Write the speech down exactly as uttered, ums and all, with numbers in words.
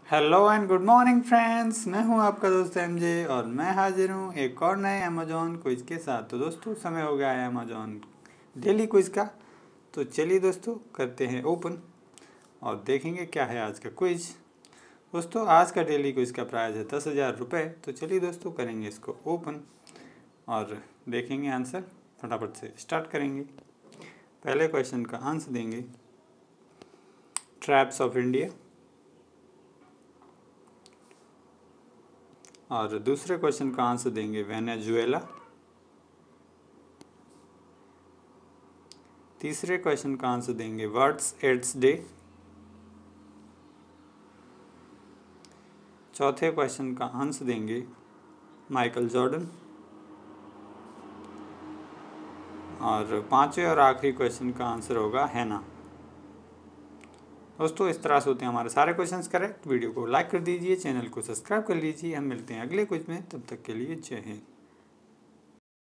Hello and good morning friends, मैं हूं आपका दोस्त एमजे और मैं हाजिर हूं एक और नए अमेजोन क्विज के साथ। तो दोस्तों समय हो गया है अमेजोन डेली क्विज का, तो चलिए दोस्तों करते हैं ओपन और देखेंगे क्या है आज का क्विज। दोस्तों आज का डेली क्विज का प्राइस है दस हज़ार रुपये। तो चलिए दोस्तों करेंगे इसको ओपन और देखेंगे आंसर। फटाफट से स्टार्ट करेंगे। पहले क्वेश्चन का आंसर देंगे ट्राइब्स ऑफ इंडिया, और दूसरे क्वेश्चन का आंसर देंगे वेनेजुएला। तीसरे क्वेश्चन का आंसर देंगे वर्ड्स एड्स डे। चौथे क्वेश्चन का आंसर देंगे माइकल जॉर्डन। और पांचवें और आखिरी क्वेश्चन का आंसर होगा हैना। दोस्तों इस तरह से होते हैं हमारे सारे क्वेश्चंस करेक्ट। वीडियो को लाइक कर दीजिए, चैनल को सब्सक्राइब कर लीजिए। हम मिलते हैं अगले क्विज में, तब तक के लिए जय हिंद।